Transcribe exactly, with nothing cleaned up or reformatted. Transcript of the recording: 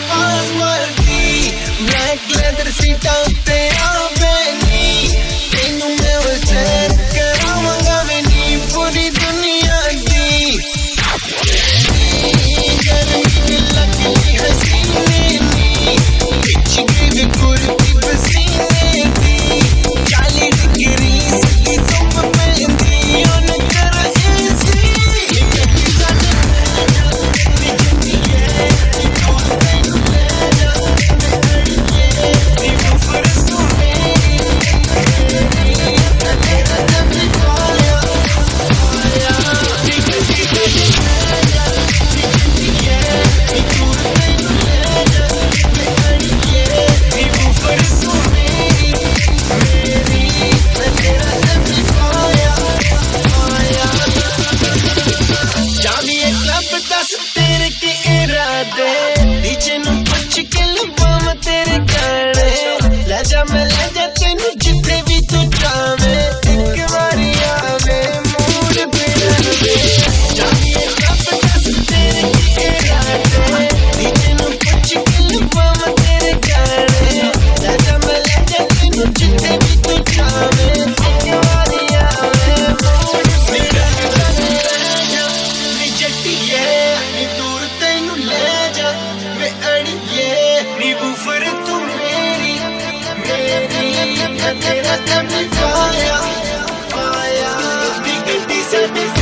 आवाज मारती black leather सीटा उत्ते आवेनी तेनू मैं वसैर करावांगा मैनी पूरी दुनिया दी गर्मी लगदी हसीने नी बिच गई कुर्ती पसीने दी चाली डिग्री सकी धुप पैंदी उन कर ऐसी तेरे के इरादे नीचे नु कुछ के लबाम तेरे गाने ले जा मैं ले जा तेनू जिथे भी तू जावे एक बारी आवे मूड पे रहे जानिए कब दस तेरे के इरादे नीचे नु कुछ के लबाम तेरे गाने ले जा मैं ले जा तेनू जिथे भी तू जावे एक बारी आवे मूड पे रहे नी जट्टिए दूर तेनू ले जा मैं अड़िए नी बूफर तू मेरी मेरी मैं तेरा तब पाया पाया नी गड्डी साडी